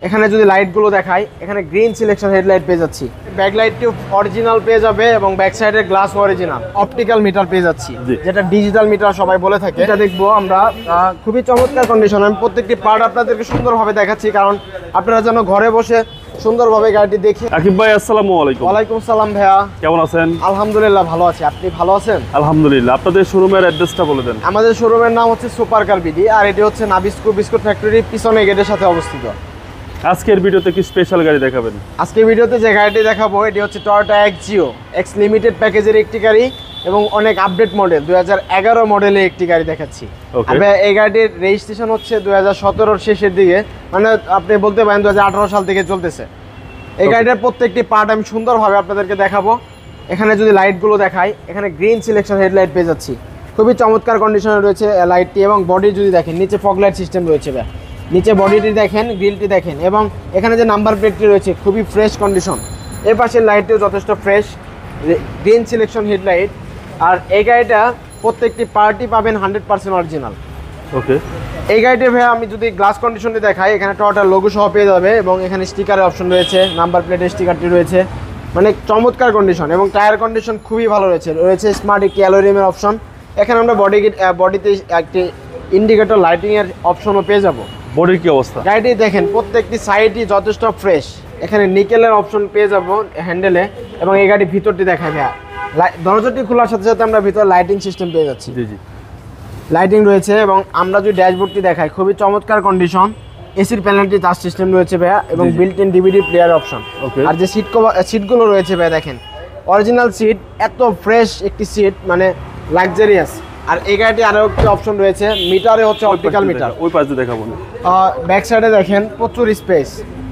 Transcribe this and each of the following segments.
এখানে যদি লাইটগুলো দেখাই, এখানে গ্রিন সিলেকশন হেডলাইট পেয়ে যাচ্ছি, ব্যাকলাইটটি অরিজিনাল পেয়ে যাবে এবং ব্যাক সাইডের গ্লাস অরিজিনাল, অপটিক্যাল মিটার পেয়ে যাচ্ছি, যেটা ডিজিটাল মিটার সবাই বলে থাকে। এটা দেখবো আমরা খুবই চমৎকার কন্ডিশন। আমি প্রত্যেকটি পার্ট আপনাদেরকে সুন্দরভাবে দেখাচ্ছি, কারণ আপনারা যেন ঘরে বসে সুন্দরভাবে গাড়িটি দেখে। আকিব ভাই, আসসালামু আলাইকুম। ওয়ালাইকুম সালাম ভাইয়া, কেমন আছেন? আলহামদুলিল্লাহ ভালো আছি, আপনি ভালো আছেন? আলহামদুলিল্লাহ। আপনাদের শোরুমের অ্যাড্রেসটা বলে দেন। আমাদের শোরুমের নাম হচ্ছে সুপার কার বিডি, আর এটি হচ্ছে নাবিস্কো বিস্কুট ফ্যাক্টরি পিছনে গেটের সাথে অবস্থিত। আজকের ভিডিওতে কি স্পেশাল গাড়ি দেখাবেন? আজকের ভিডিওতে যে গাড়িটি দেখাবো এটি হচ্ছে টয়োটা এক্সজিও এক্স লিমিটেড প্যাকেজের একটি গাড়ি এবং অনেক আপডেট মডেল, 2011 মডেলের একটি গাড়ি দেখাচ্ছি। এই গাড়িটির রেজিস্ট্রেশন হচ্ছে 2017 শেষের দিকে, মানে আপনি বলতে পারেন 2018 সাল থেকে চলতেছে। এই গাড়িটার প্রত্যেকটি পার্ট আমি সুন্দরভাবে আপনাদেরকে দেখাবো। এখানে যদি লাইটগুলো দেখাই, এখানে গ্রিন সিলেকশন হেডলাইট পেয়ে যাচ্ছি, খুবই চমৎকার কন্ডিশনে রয়েছে লাইটটি। এবং বডি যদি দেখেন, নিচে ফগ লাইট সিস্টেম রয়েছে, নিচে বডিটি দেখেন, গ্রিলটি দেখেন, এবং এখানে যে নাম্বার প্লেটটি রয়েছে খুবই ফ্রেশ কন্ডিশন। এর পাশের লাইটটিও যথেষ্ট ফ্রেশ, গ্রিন সিলেকশন হেডলাইট। আর এই গাড়িটা প্রত্যেকটি পার্টই পাবেন 100% অরিজিনাল। ওকে, এই গাড়িটির ভাই আমি যদি গ্লাস কন্ডিশনটি দেখাই, এখানে টয়োটার লোগো সহ পেয়ে যাবে এবং এখানে স্টিকারের অপশন রয়েছে, নাম্বার প্লেটের স্টিকারটি রয়েছে, মানে চমৎকার কন্ডিশন। এবং টায়ার কন্ডিশন খুবই ভালো রয়েছে স্মার্ট একটি অ্যালোরিয়ামের অপশন। এখানে আমরা বডিতে একটি ইন্ডিকেটর লাইটিংয়ের অপশনও পেয়ে যাবো। বডির কি অবস্থা? গাড়িটি দেখেন, প্রত্যেকটি সাইডই যথেষ্ট ফ্রেশ। এখানে নিকেলের অপশন পেয়ে যাবো হ্যান্ডেলে। এবং এই গাড়ির ভিতরটি দেখায় ভাইয়া, দরজাটি খোলার সাথে সাথে আমরা ভিতরে লাইটিং সিস্টেম পেয়ে যাচ্ছি। জি জি, লাইটিং রয়েছে। এবং আমরা যদি ড্যাশবোর্ডটি দেখাই, খুবই চমৎকার কন্ডিশন। এসির প্যানেলটি টাচ সিস্টেম রয়েছে ভাইয়া, এবং built in DVD player option. আর যে সিটগুলো রয়েছে ভাইয়া দেখেন, অরিজিনাল সিট, এত ফ্রেশ একটি সিট, মানে লাক্সারিয়াস। আর এই গাড়িটি আরো একটি অপশন রয়েছে, মিটারে হচ্ছে অপটিক্যাল মিটার। ওই পাশে দেখাবো না। ব্যাক সাইডে দেখেন প্রচুর স্পেস,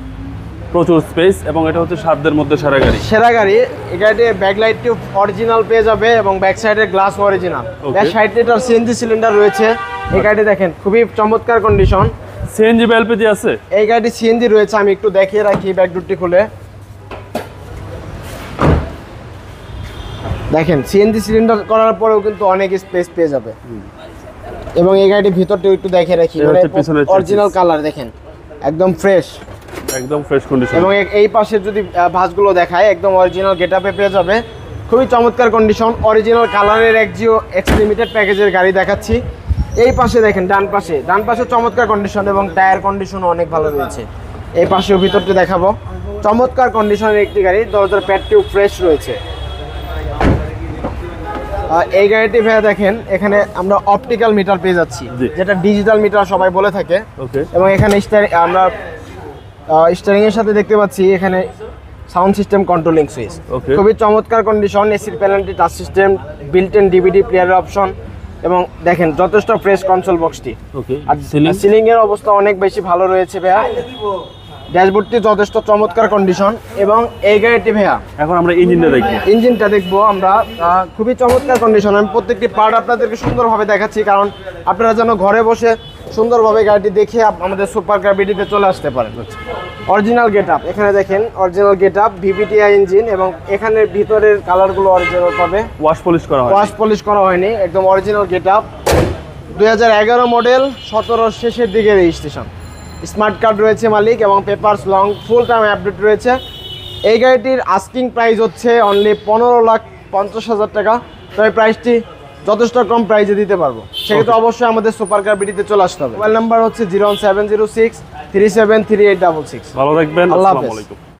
এবং এটা হচ্ছে সাধ্যের মধ্যে সেরা গাড়ি। এই গাড়িটির ব্যাকলাইটটি অরিজিনাল পেয়ে যাবে এবং ব্যাক সাইডের glass original. 60 litre CNG cylinder রয়েছে। এই গাড়িটি দেখেন, খুবই চমৎকার কন্ডিশন। সিএনজি বা এলপিজি আছে? এই গাড়িটি সিএনজি রয়েছে, আমি একটু দেখিয়ে রাখি ব্যাকডোরটি খুলে। দেখেন, সিএনজি সিলিন্ডার করার পরেও কিন্তু অনেক স্পেস পেয়ে যাবে। এবং এই গাড়িটির ভিতরটা একটু দেখিয়ে রাখি, অরিজিনাল কালার দেখেন, একদম ফ্রেশ কন্ডিশন। এবং এই পাশে যদি ভাঁজগুলো দেখায়, একদম অরিজিনাল গেটআপে পেয়ে যাবে, খুবই চমৎকার কন্ডিশন। অরিজিনাল কালারের এক্সজিও এক্স লিমিটেড প্যাকেজের গাড়ি দেখাচ্ছি। এই পাশে দেখেন, ডান পাশে চমৎকার কন্ডিশন এবং টায়ার কন্ডিশন অনেক ভালো রয়েছে। এই পাশেও ভিতরটি দেখাবো, চমৎকার কন্ডিশনের একটি গাড়ি, দরজার প্যাডটিও ফ্রেশ রয়েছে। এই গাড়িটি ভাইয়া দেখেন, এখানে আমরা অপটিক্যাল মিটার পেয়ে যাচ্ছি, যেটা ডিজিটাল মিটার সবাই বলে থাকে। এবং এখানে আমরা স্টিয়ারিং এর সাথে দেখতে পাচ্ছি এখানে সাউন্ড সিস্টেম, কন্ট্রোলিং সুইচ, খুবই চমৎকার কন্ডিশন। এসির প্যানেলটি touch system, built in DVD প্লেয়ারের অপশন। এবং দেখেন যথেষ্ট ফ্রেশ কনসোল বক্সটি। আর সিলিং এর অবস্থা অনেক বেশি ভালো রয়েছে ভাইয়া। ড্যাশবোর্ডটি যথেষ্ট চমৎকার কন্ডিশন। এবং এই গাড়িটি ভাইয়া, এখন আমরা ইঞ্জিনটা দেখবো আমরা, খুবই চমৎকার কন্ডিশন। আমি প্রত্যেকটি পার্ট আপনাদেরকে সুন্দরভাবে দেখাচ্ছি, কারণ আপনারা যেন ঘরে বসে সুন্দরভাবে গাড়িটি দেখে আমাদের সুপার কার বিডিতে চলে আসতে পারেন। অরিজিনাল গেটআপ, এখানে দেখেন অরিজিনাল গেটআপ, ভিভিটিআই ইঞ্জিন। এবং এখানে ভিতরের কালারগুলো অরিজিনাল পাবে, ওয়াশ পলিশ করা হয়নি, একদম অরিজিনাল গেটআপ। 2011 মডেল, 17 শেষের দিকে রেজিস্ট্রেশন। স্মার্ট কার্ড রয়েছে মালিক, এবং papers long full time update রয়েছে। এই গাড়িটির আস্কিং প্রাইস হচ্ছে অনলি 15,50,000 টাকা। তো এই প্রাইসটি যথেষ্ট কম প্রাইসে দিতে পারবো, সেক্ষেত্রে অবশ্যই আমাদের সুপার কার বিডিতে চলে আসতে হবে। মোবাইল নাম্বার হচ্ছে 01706 373866। ভালো থাকবেন, আসসালামু আলাইকুম।